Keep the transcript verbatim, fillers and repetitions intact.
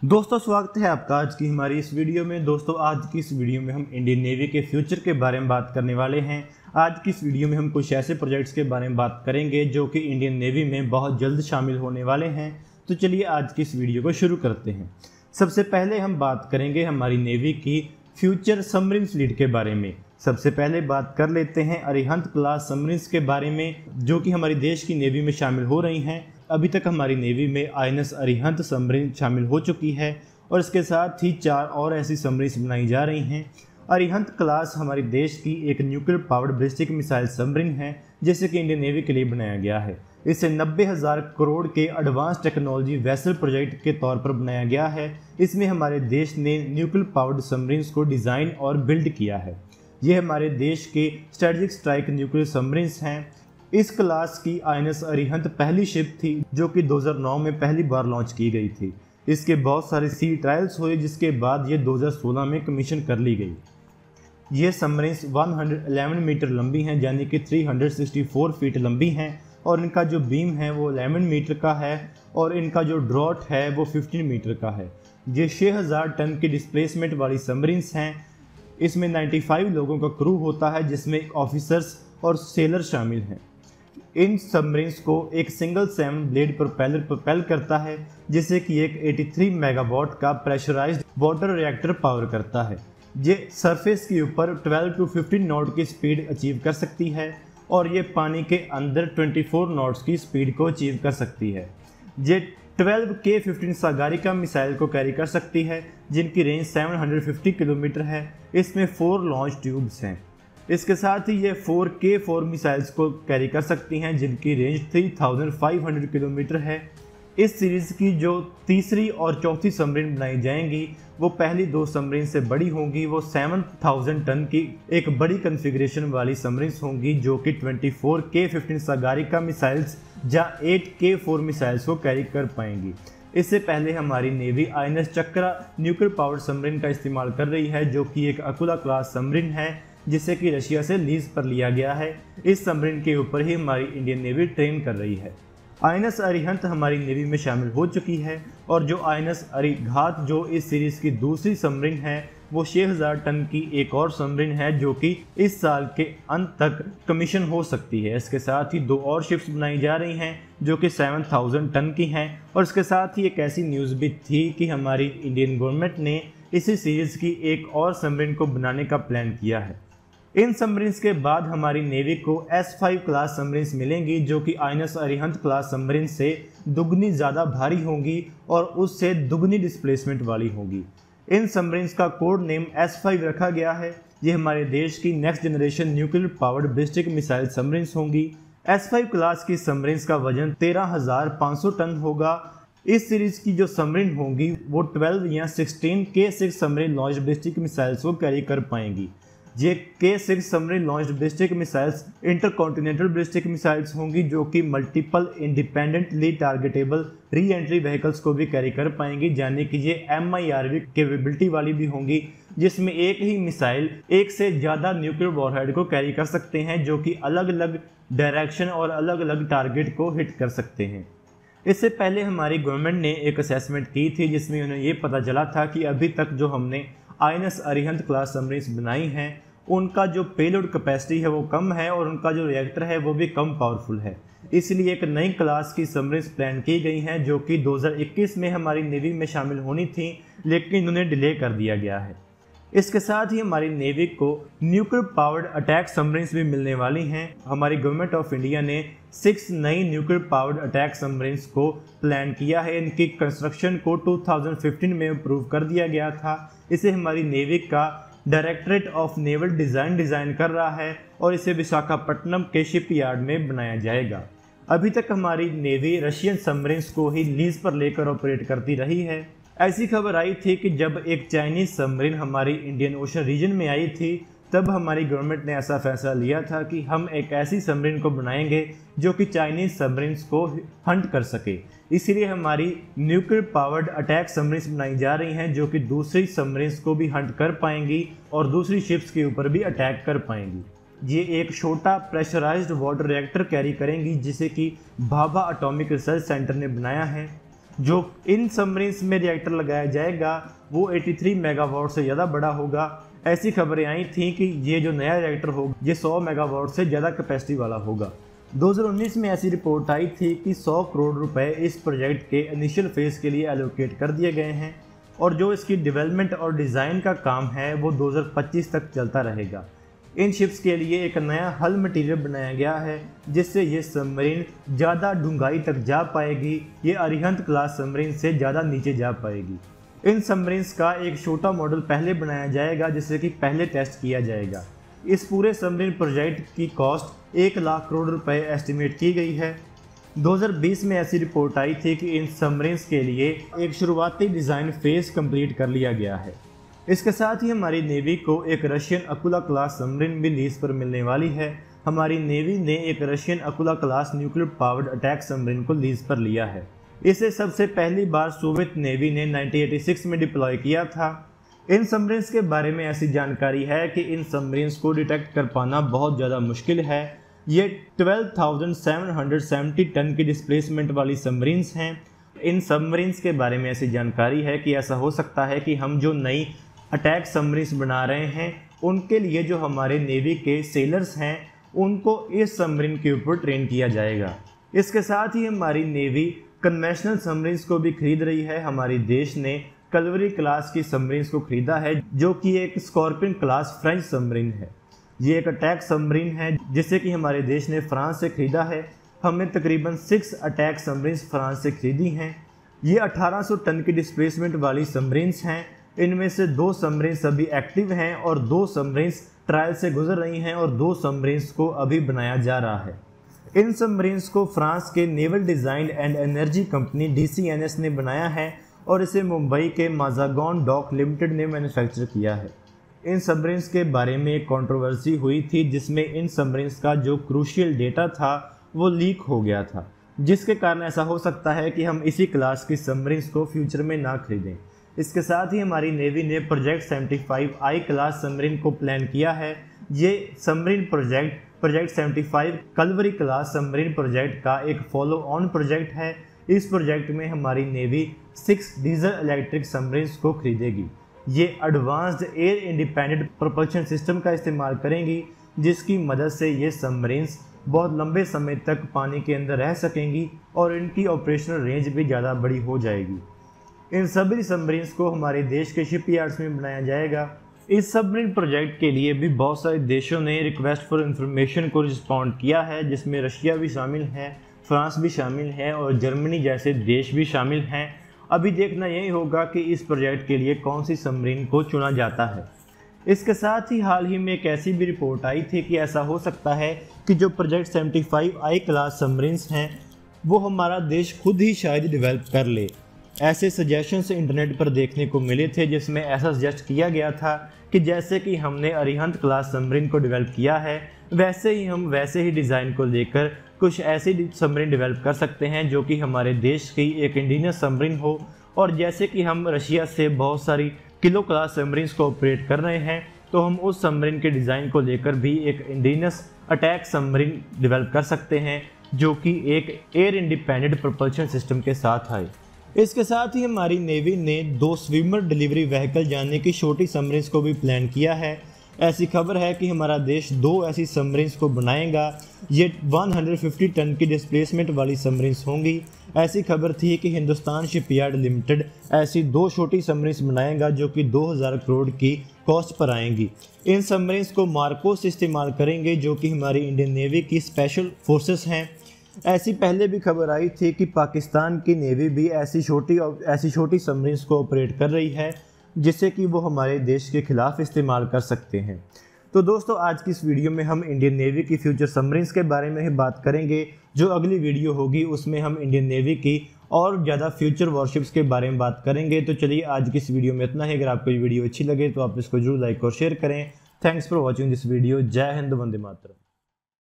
दोस्तों स्वागत है आपका आज की हमारी इस वीडियो में। दोस्तों आज की इस वीडियो में हम इंडियन नेवी के फ्यूचर के बारे में बात करने वाले हैं। आज की इस वीडियो में हम कुछ ऐसे प्रोजेक्ट्स के बारे में बात करेंगे जो कि इंडियन नेवी में बहुत जल्द शामिल होने वाले हैं। तो चलिए आज की इस वीडियो को शुरू करते हैं। सबसे पहले हम बात करेंगे हमारी नेवी की फ्यूचर सबमरीन फ्लीट के बारे में। सबसे पहले बात कर लेते हैं अरिहंत क्लास सबमरीन्स के बारे में जो कि हमारी देश की नेवी में शामिल हो रही हैं। अभी तक हमारी नेवी में I N S Arihant submarine शामिल हो चुकी है और इसके साथ ही चार और ऐसी सबमरीन्स बनाई जा रही हैं। अरिहंत क्लास हमारे देश की एक nuclear powered ballistic missile submarine है जिसे कि इंडियन नेवी के लिए बनाया गया है। इसे नब्बे हज़ार करोड़ के एडवांस टेक्नोलॉजी वेसल प्रोजेक्ट के तौर पर बनाया गया है। इसमें हमारे देश ने न्यूक्लियर पावर्ड सबमरीन्स को डिज़ाइन और बिल्ड किया है। ये हमारे देश के स्ट्रेटेजिक स्ट्राइक न्यूक्लियर सबमरीन्स हैं। इस क्लास की आई एन एस अरिहंत पहली शिप थी जो कि दो हज़ार नौ में पहली बार लॉन्च की गई थी। इसके बहुत सारे सी ट्रायल्स हुए जिसके बाद ये दो हज़ार सोलह में कमीशन कर ली गई। ये सबमरीन्स एक सौ ग्यारह मीटर लंबी हैं यानी कि तीन सौ चौंसठ फीट लंबी हैं और इनका जो बीम है वो ग्यारह मीटर का है और इनका जो ड्रॉट है वो पंद्रह मीटर का है। ये छः हज़ार टन की डिस्प्लेसमेंट वाली सबमरीन्स हैं। इसमें पचानवे लोगों का क्रू होता है जिसमें ऑफिसर्स और सेलर शामिल हैं। इन सबमरीन्स को एक single seven blade propeller propel करता है जिससे कि एक तिरासी मेगावाट का प्रेशराइज्ड वाटर रिएक्टर पावर करता है। ये सरफेस के ऊपर बारह टू पंद्रह नॉट की स्पीड अचीव कर सकती है और ये पानी के अंदर चौबीस नॉट्स की स्पीड को अचीव कर सकती है। ये बारह के पंद्रह सागरिका मिसाइल को कैरी कर सकती है जिनकी रेंज सात सौ पचास किलोमीटर है। इसमें फोर लॉन्च ट्यूब्स हैं। इसके साथ ही ये फोर के फोर मिसाइल्स को कैरी कर सकती हैं जिनकी रेंज तीन हज़ार पाँच सौ किलोमीटर है। इस सीरीज़ की जो तीसरी और चौथी सबमरीन बनाई जाएंगी वो पहली दो सबमरीन से बड़ी होंगी। वो सात हज़ार टन की एक बड़ी कन्फिग्रेशन वाली सबमरीन्स होंगी जो कि चौबीस के पंद्रह सागरिका मिसाइल्स या आठ के फोर मिसाइल्स को कैरी कर पाएंगी। इससे पहले हमारी navy I N S Chakra nuclear power submarine का इस्तेमाल कर रही है जो कि एक अकुला क्लास सबमरीन है जिसे कि रशिया से लीज पर लिया गया है। इस सबमरीन के ऊपर ही हमारी इंडियन नेवी ट्रेन कर रही है। आई एन एस अरिहंत हमारी नेवी में शामिल हो चुकी है और जो आई एन एस अरिघात जो इस सीरीज़ की दूसरी सबमरीन है वो छः हज़ार टन की एक और सबमरीन है जो कि इस साल के अंत तक कमीशन हो सकती है। इसके साथ ही दो और शिप्स बनाई जा रही हैं जो कि सात हज़ार टन की हैं और इसके साथ ही एक ऐसी न्यूज़ भी थी कि हमारी इंडियन गवर्नमेंट ने इसी सीरीज़ की एक और सबमरीन को बनाने का प्लान किया है। इन सबमरीन्स के बाद हमारी नेवी को एस फाइव क्लास सबमरीन्स मिलेंगी जो कि I N S Arihant class submarine से दुगनी ज़्यादा भारी होंगी और उससे दुगनी डिस्प्लेसमेंट वाली होंगी। इन सबमरीन्स का कोड नेम एस फाइव रखा गया है। ये हमारे देश की next generation nuclear powered ballistic missile submarines होंगी। एस फाइव क्लास की सबमरीन्स का वजन तेरह हज़ार पाँच सौ टन होगा। इस सीरीज़ की जो सबमरीन होंगी वो बारह या सोलह K six submarine launch ballistic missiles को कैरी कर पाएंगी। ये K six submarine launch ballistic missiles intercontinental ballistic missiles होंगी जो कि multiple independently targetable re entry vehicles को भी कैरी कर पाएंगी यानी कि ये M I R V capability वाली भी होंगी जिसमें एक ही मिसाइल एक से ज़्यादा न्यूक्लियर वॉरहेड को कैरी कर सकते हैं जो कि अलग अलग डायरेक्शन और अलग अलग टारगेट को हिट कर सकते हैं। इससे पहले हमारी गवर्नमेंट ने एक असेसमेंट की थी जिसमें उन्हें ये पता चला था कि अभी तक जो हमने I N S Arihant class submarines बनाई हैं उनका जो पेलोड कैपेसिटी है वो कम है और उनका जो रिएक्टर है वो भी कम पावरफुल है। इसलिए एक नई क्लास की सबमरीन्स प्लान की गई हैं जो कि दो हज़ार इक्कीस में हमारी नेवी में शामिल होनी थी लेकिन उन्हें डिले कर दिया गया है। इसके साथ ही हमारी नेवी को न्यूक्लियर पावर्ड अटैक सबमरीन्स भी मिलने वाली हैं। हमारी गवर्नमेंट ऑफ इंडिया ने सिक्स नई न्यूक्लियर पावर्ड अटैक सबमरीन्स को प्लान किया है। इनकी कंस्ट्रक्शन को दो हज़ार पंद्रह में अप्रूव कर दिया गया था। इसे हमारी नेवी का directorate of naval design design कर रहा है और इसे विशाखापट्टनम के शिपयार्ड में बनाया जाएगा। अभी तक हमारी नेवी रशियन सबमरीन्स को ही लीज पर लेकर ऑपरेट करती रही है। ऐसी खबर आई थी कि जब एक चाइनीज़ सबमरीन हमारी इंडियन ओशन रीजन में आई थी तब हमारी गवर्नमेंट ने ऐसा फैसला लिया था कि हम एक ऐसी सबमरीन को बनाएंगे जो कि चाइनीज़ सबमरीन्स को हंट कर सके। इसीलिए हमारी न्यूक्लियर पावर्ड अटैक सबमरीन्स बनाई जा रही हैं जो कि दूसरी सबमरीन्स को भी हंट कर पाएंगी और दूसरी शिप्स के ऊपर भी अटैक कर पाएंगी। ये एक छोटा प्रेशराइज्ड वाटर रिएक्टर कैरी करेंगी जिसे कि भाभा एटॉमिक रिसर्च सेंटर ने बनाया है। जो इन सबमरीन्स में रिएक्टर लगाया जाएगा वो तिरासी मेगावाट से ज़्यादा बड़ा होगा। ऐसी खबरें आई थी कि ये जो नया रिएक्टर होगा ये सौ मेगावाट से ज़्यादा कैपेसिटी वाला होगा। दो हज़ार उन्नीस में ऐसी रिपोर्ट आई थी कि सौ करोड़ रुपए इस प्रोजेक्ट के इनिशियल फेज़ के लिए एलोकेट कर दिए गए हैं और जो इसकी डेवलपमेंट और डिज़ाइन का काम है वो दो हज़ार पच्चीस तक चलता रहेगा। इन शिप्स के लिए एक नया हल मटेरियल बनाया गया है जिससे ये सबमरीन ज़्यादा डूंगाई तक जा पाएगी। ये अरिहंत क्लास सबमरीन से ज़्यादा नीचे जा पाएगी। इन सबमरीन्स का एक छोटा मॉडल पहले बनाया जाएगा जिससे कि पहले टेस्ट किया जाएगा। इस पूरे सबमरीन प्रोजेक्ट की कॉस्ट एक लाख करोड़ रुपए एस्टिमेट की गई है। दो हज़ार बीस में ऐसी रिपोर्ट आई थी कि इन सबमरीन्स के लिए एक शुरुआती डिज़ाइन फेज़ कंप्लीट कर लिया गया है। इसके साथ ही हमारी नेवी को एक रशियन अकुला क्लास सबमरीन भी लीज पर मिलने वाली है। हमारी नेवी ने एक Russian Akula class nuclear powered attack submarine को लीज पर लिया है। इसे सबसे पहली बार सोवियत नेवी ने उन्नीस सौ छियासी में डिप्लॉय किया था। इन सबमरीन्स के बारे में ऐसी जानकारी है कि इन सबमरीन्स को डिटेक्ट कर पाना बहुत ज़्यादा मुश्किल है। ये बारह हज़ार सात सौ सत्तर टन की डिस्प्लेसमेंट वाली सबमरीन्स हैं। इन सबमरीन्स के बारे में ऐसी जानकारी है कि ऐसा हो सकता है कि हम जो नई अटैक सबमरीन्स बना रहे हैं उनके लिए जो हमारे नेवी के सेलर्स हैं उनको इस सबमरीन के ऊपर ट्रेन किया जाएगा। इसके साथ ही हमारी नेवी कन्वेंशनल सबमरीन्स को भी खरीद रही है। हमारे देश ने कलवरी क्लास की सबमरीन्स को खरीदा है जो कि एक स्कॉर्पियन क्लास फ्रेंच सबमरीन है। ये एक अटैक सबमरीन है जिसे कि हमारे देश ने फ्रांस से खरीदा है। हमने तकरीबन सिक्स अटैक सबमरीन्स फ्रांस से खरीदी हैं। ये अठारह सौ टन की डिस्प्लेसमेंट वाली सबमरीन्स हैं। इनमें से दो सबमरीन्स अभी एक्टिव हैं और दो सबमरीन्स ट्रायल से गुजर रही हैं और दो सबमरीन्स को अभी बनाया जा रहा है। इन सबमरीन्स को फ्रांस के naval design and energy company D C N S ने बनाया है और इसे मुंबई के माजागॉन डॉक लिमिटेड ने मैन्युफैक्चर किया है। इन सबमरीन्स के बारे में एक कंट्रोवर्सी हुई थी जिसमें इन सबमरीन्स का जो क्रूशियल डेटा था वो लीक हो गया था, जिसके कारण ऐसा हो सकता है कि हम इसी क्लास की सबमरीन्स को फ्यूचर में ना खरीदें। इसके साथ ही हमारी नेवी ने प्रोजेक्ट पचहत्तर आई क्लास सबमरीन को प्लान किया है। ये सबमरीन प्रोजेक्ट प्रोजेक्ट पचहत्तर कलवरी क्लास सबमरीन प्रोजेक्ट का एक फॉलो ऑन प्रोजेक्ट है। इस प्रोजेक्ट में हमारी navy six diesel electric submarines को खरीदेगी। ये advanced air independent propulsion system का इस्तेमाल करेंगी जिसकी मदद से ये सबमरीन्स बहुत लंबे समय तक पानी के अंदर रह सकेंगी और इनकी ऑपरेशनल रेंज भी ज़्यादा बड़ी हो जाएगी। इन सभी सबमरीन्स को हमारे देश के शिपयार्ड्स में बनाया जाएगा। इस सबमरीन प्रोजेक्ट के लिए भी बहुत सारे देशों ने रिक्वेस्ट फॉर इंफॉर्मेशन को रिस्पॉन्ड किया है जिसमें रशिया भी शामिल है, फ्रांस भी शामिल है और जर्मनी जैसे देश भी शामिल हैं। अभी देखना यही होगा कि इस प्रोजेक्ट के लिए कौन सी सबमरीन को चुना जाता है। इसके साथ ही हाल ही में एक ऐसी भी रिपोर्ट आई थी कि ऐसा हो सकता है कि जो प्रोजेक्ट पचहत्तर आई क्लास सबमरीन्स हैं वो हमारा देश खुद ही शायद डेवलप कर ले। ऐसे सजेशंस इंटरनेट पर देखने को मिले थे जिसमें ऐसा सजेस्ट किया गया था कि जैसे कि हमने अरिहंत क्लास सबमरीन को डेवलप किया है वैसे ही हम वैसे ही डिज़ाइन को लेकर कुछ ऐसी सबमरीन डेवलप कर सकते हैं जो कि हमारे देश की एक इंडिजिनस सबमरीन हो। और जैसे कि हम रशिया से बहुत सारी किलो क्लास सबमरीन्स को ऑपरेट कर रहे हैं तो हम उस सबमरीन के डिज़ाइन को लेकर भी एक इंडिजिनस अटैक सबमरीन डेवलप कर सकते हैं जो कि एक एयर इंडिपेंडेंट प्रोपल्शन सिस्टम के साथ आए। इसके साथ ही हमारी नेवी ने दो स्विमर डिलीवरी व्हीकल जाने की छोटी सबमरीन्स को भी प्लान किया है। ऐसी खबर है कि हमारा देश दो ऐसी सबमरीन्स को बनाएगा। ये एक सौ पचास टन की डिस्प्लेसमेंट वाली सबमरीन्स होंगी। ऐसी खबर थी कि हिंदुस्तान शिपयार्ड लिमिटेड ऐसी दो छोटी सबमरीन्स बनाएगा जो कि दो हज़ार करोड़ की कॉस्ट पर आएंगी। इन सबमरीन्स को मार्कोस इस्तेमाल करेंगे जो कि हमारी इंडियन नेवी की स्पेशल फोर्सेस हैं। ऐसी पहले भी खबर आई थी कि पाकिस्तान की नेवी भी ऐसी छोटी ऐसी छोटी सबमरीन्स को ऑपरेट कर रही है जिससे कि वो हमारे देश के खिलाफ इस्तेमाल कर सकते हैं। तो दोस्तों आज की इस वीडियो में हम इंडियन नेवी की फ्यूचर सबमरीन्स के बारे में ही बात करेंगे। जो अगली वीडियो होगी उसमें हम इंडियन नेवी की और ज़्यादा फ्यूचर वॉरशिप्स के बारे में बात करेंगे। तो चलिए आज की इस वीडियो में इतना ही। अगर आपको ये वीडियो अच्छी लगे तो आप इसको जरूर लाइक और शेयर करें। Thanks for watching this video. जय हिंद, वंदे मातरम।